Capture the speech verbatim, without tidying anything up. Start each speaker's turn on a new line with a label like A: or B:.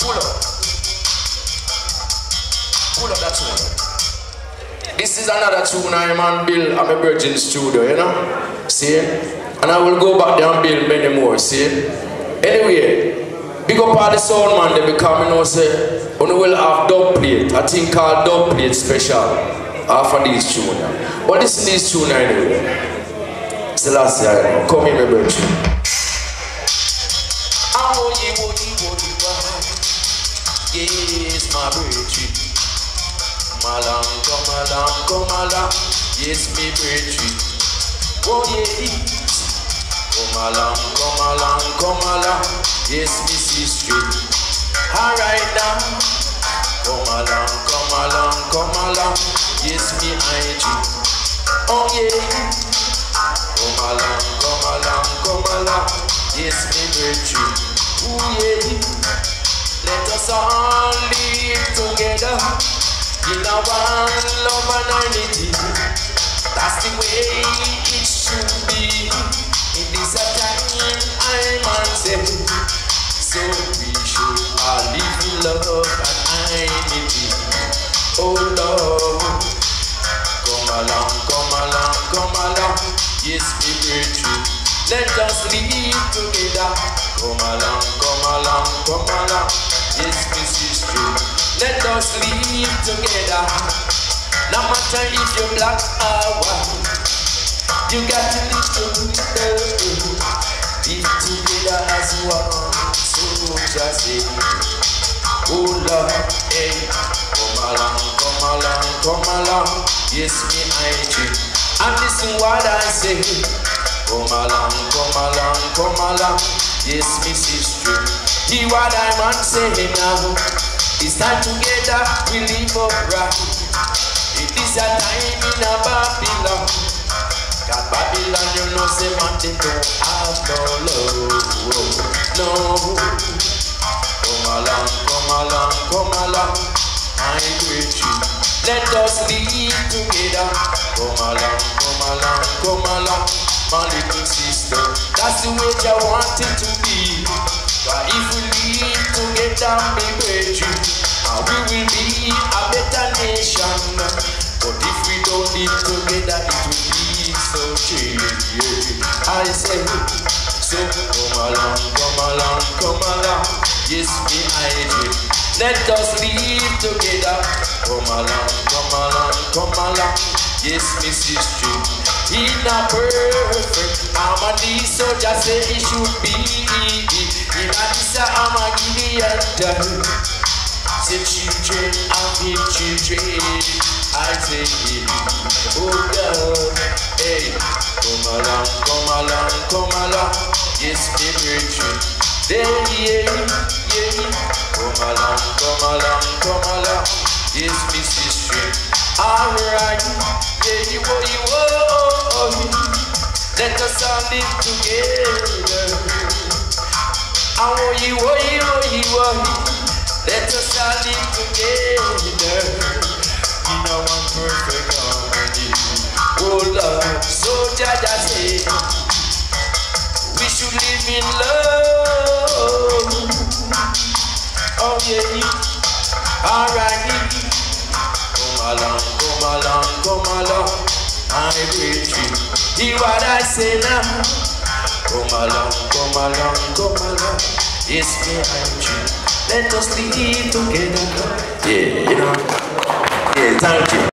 A: Pull up. Pull up that tune. This is another tune I man build at my Virgin Studio, you know? See? And I will go back there and build many more, see? Anyway, big up all the sound man, they become, you know, say, we will have dub plate, a thing called dub plate special, after this tune. But listen to this tune anyway. It's the last year, you know. Come here, my Virgin. Yes, my Virgin. Come along, come along, come along. Yes, me Virgin. Oh yeah. Come along, come along, come along. Yes, me sister. Alright now. Come along, come along, come along. Yes, me I G. Oh yeah. Come along, come along, come along. Yes, me Virgin. Oh yeah. Let us all live together in a one love and unity. That's the way it should be. In this time I must say, so we should all live in love and unity. Oh Lord, come along, come along, come along. Yes, we Virgin. Let us live together. Come along, come along, come along. Yes, this is true. Let us live together. No matter if you're black or white, you got to live together. Live together as one. So just say, oh Lord, hey, come along, come along, come along. Yes, me I do. And listen what I say. Come along, come along, come along. Yes, me sister. Hear what I want saying now. It's time together we live upright. It is a time in a Babylon. God Babylon, you know, say man they don't have no love. No. Come along, come along, come along. I greet you. Let us live together. Come along, come along, come along. My little sister, that's the way I want it to be. But if we live together, be Virgin, we will be a better nation. But if we don't live together, it will be so cheap. I say, so come along, come along, come along. Yes, me I do. Let us live together. Come along, come along, come along. Yes, me sister. In a perfect harmony, so just say it should be. In a disa I'm a Gideon. Say children and the children, I say, oh God, hey, come along, come along, come along. Yes, me Virgin. Then yeah, yeah, come along, come along, come along. Yes, me sister. Alright, yeah, you oh, you oh. Let us all live together. Oh, you oh, you oh, you oh. Let us all live together in a one perfect harmony. Oh Lord, so Jaja say we should live in love. Oh yeah, alright. Come along, come along, come along. I greet you. Hear what I say now. Come along, come along, come along. Yes, me and you. Let us live together.